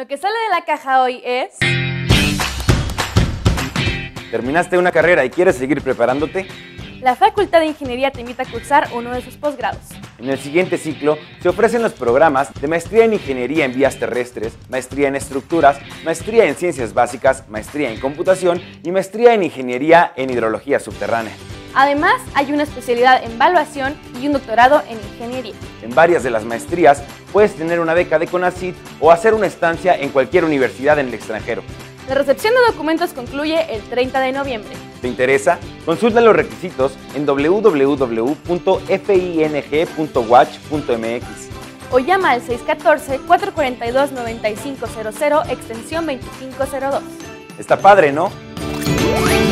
Lo que sale de la caja hoy es... ¿Terminaste una carrera y quieres seguir preparándote? La Facultad de Ingeniería te invita a cursar uno de sus posgrados. En el siguiente ciclo se ofrecen los programas de Maestría en Ingeniería en Vías Terrestres, Maestría en Estructuras, Maestría en Ciencias Básicas, Maestría en Computación y Maestría en Ingeniería en Hidrología Subterránea. Además, hay una especialidad en evaluación y un doctorado en ingeniería. En varias de las maestrías puedes tener una beca de CONACYT o hacer una estancia en cualquier universidad en el extranjero. La recepción de documentos concluye el 30 de noviembre. ¿Te interesa? Consulta los requisitos en www.fing.watch.mx o llama al 614-442-9500, extensión 2502. Está padre, ¿no?